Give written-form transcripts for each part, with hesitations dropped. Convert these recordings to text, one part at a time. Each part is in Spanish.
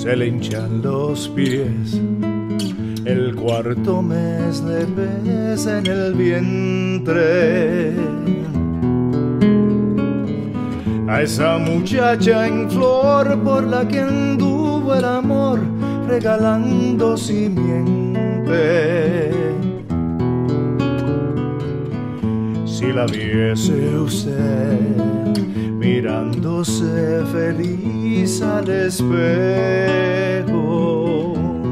se le hinchan los pies, el cuarto mes de pez en el vientre. A esa muchacha en flor por la que anduvo el amor regalando simiente. Si la viese usted mirándose feliz al espejo,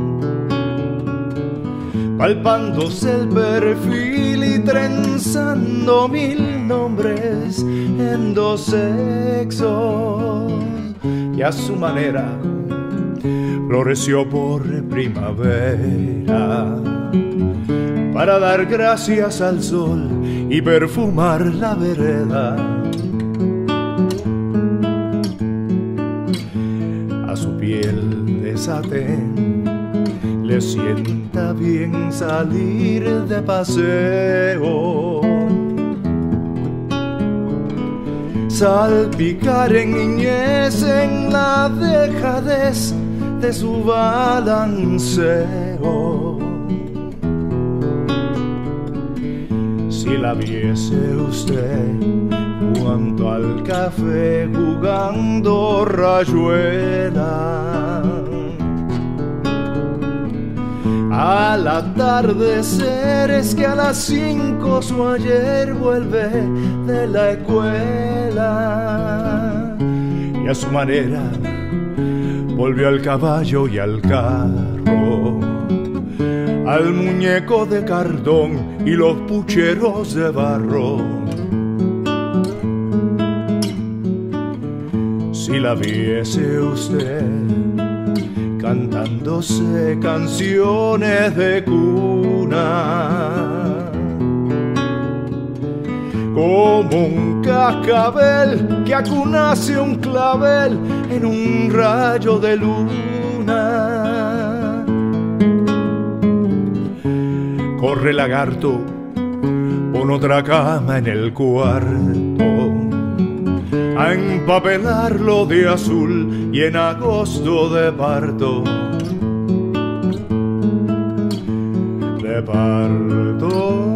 palpándose el perfil y trenzando 1000 nombres en 2 sexos, y a su manera floreció por primavera para dar gracias al sol y perfumar la vereda. A su piel de satén le sienta bien salir de paseo, salpicar en niñez en la dejadez de su balanceo. Si la viese usted junto al café jugando rayuela, al atardecer es que a las 5 su ayer vuelve de la escuela, y a su manera volvió al caballo y al carro, al muñeco de cartón y los pucheros de barro. Si la viese usted cantándose canciones de cuna, como un cascabel que acunase un clavel en un rayo de luna. Corre lagarto, pon otra cama en el cuarto, a empapelarlo de azul y en agosto de parto. De parto.